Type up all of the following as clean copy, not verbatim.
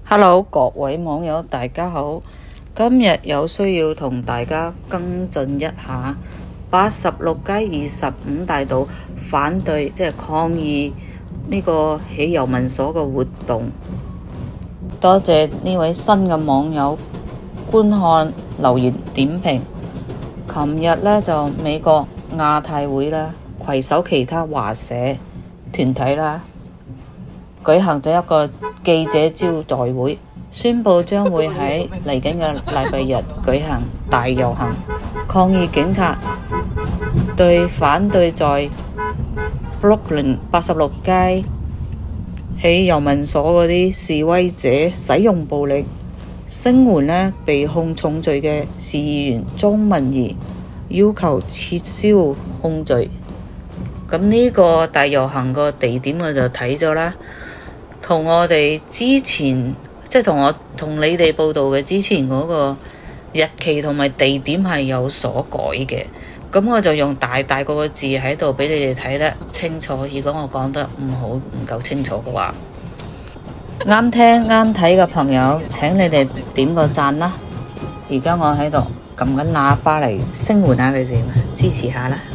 Hello，各位網友，大家好。今日有需要同大家跟進一下86街25大道反對抗議呢個起遊民所嘅活動。多謝呢位新嘅網友觀看留言點評。琴日呢，就美國亞太會啦，攜手其他華社團體啦，舉行咗一個記者招待會，宣布將會喺嚟緊嘅禮拜日舉行大遊行，抗議警察對反對在 Brooklyn 86街起遊民所嗰啲示威者使用暴力，聲援呢被控重罪嘅市議員莊文儀，要求撤銷控罪。咁呢個大遊行個地點我就睇咗啦，同我哋之前同你哋報道嘅之前嗰個日期同埋地點係有所改嘅。咁我就用大大個字喺度俾你哋睇得清楚。如果我講得唔夠清楚嘅話，啱聽啱睇嘅朋友請你哋點個讚啦。而家我喺度撳緊喇叭嚟聲援下你哋，支持下啦。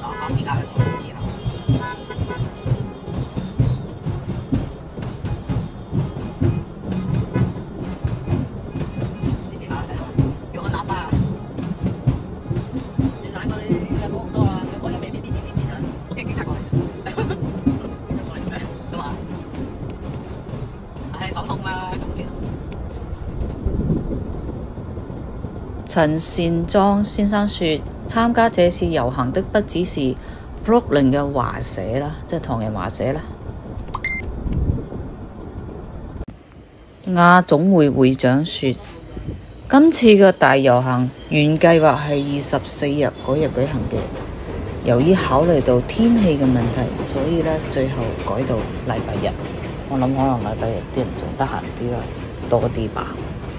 陳善莊先生說，參加這次遊行的不只是 Brooklyn 嘅華社啦，即係唐人華社啦。亞總會會長說，今次嘅大遊行原計劃係24日嗰日舉行嘅，由於考慮到天氣嘅問題，所以呢最後改到禮拜日。我諗可能禮拜日啲人仲得閒啲啦，多啲吧。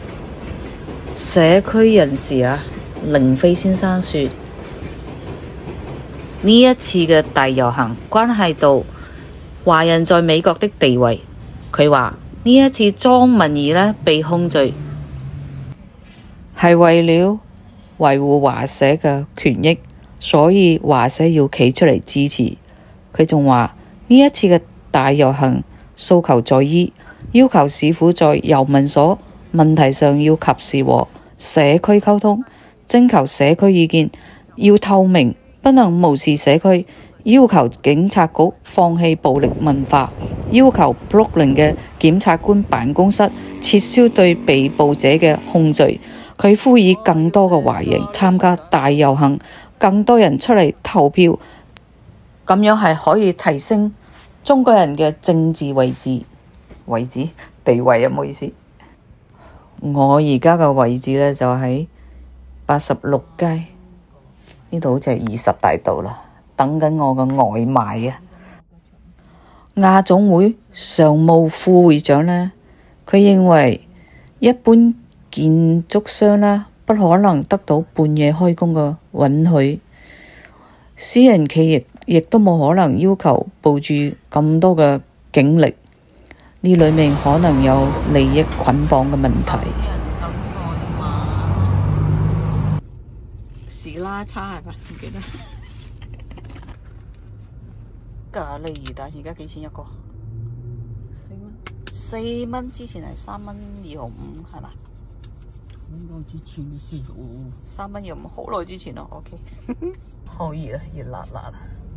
社區人士凌飛先生說，呢一次嘅大遊行關係到華人在美國的地位。佢話呢一次莊文儀呢被控罪係為了維護華社嘅權益，所以華社要企出嚟支持。佢仲話呢一次嘅大遊行訴求在於要求市府在遊民所問題上要及時和社區溝通，徵求社區意見，要透明，不能無視社區，要求警察局放棄暴力文化，要求 Brooklyn 嘅檢察官辦公室撤銷對被捕者嘅控罪。佢呼籲更多嘅華人參加大遊行，更多人出嚟投票，咁樣係可以提升中國人嘅政治地位唔好意思。我而家嘅位置呢，就喺86街呢度，好似係20大道啦，等緊我嘅外賣啊。亞總會常務副會長呢，佢認為一般建築商呢，不可能得到半夜開工嘅允許，私人企業亦都冇可能要求部署咁多嘅警力，呢裏面可能有利益捆綁嘅問題。時拉差係嘛？唔記得。咖喱魚蛋而家幾錢一個？4蚊。4蚊，之前係3蚊2毫5係嘛？好耐之前嘅事喎。3蚊2毫5，好耐之前咯。OK。好熱啊，熱辣辣啊！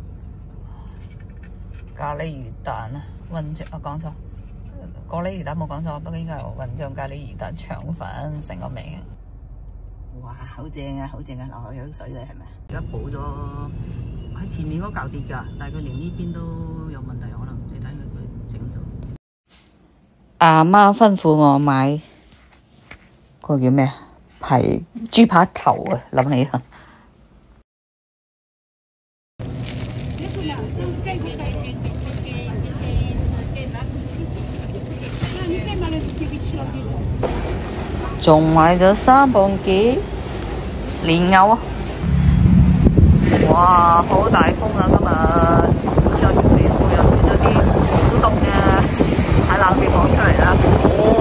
咖喱魚蛋啊，講錯。咖喱魚蛋冇講錯，不過應該係混醬咖喱魚蛋腸粉成個名。哇，好正啊，好正啊，流口水嚟係咪？而家補咗喺前面嗰嚿跌㗎，但係佢連呢邊都有問題，可能你睇佢整咗。阿媽吩咐我買嗰個叫咩豬扒頭啊，諗起啦。仲買咗3磅幾蓮藕啊！哇，好大風啊！今日又轉咗啲好凍嘅，喺冷氣房出嚟啦。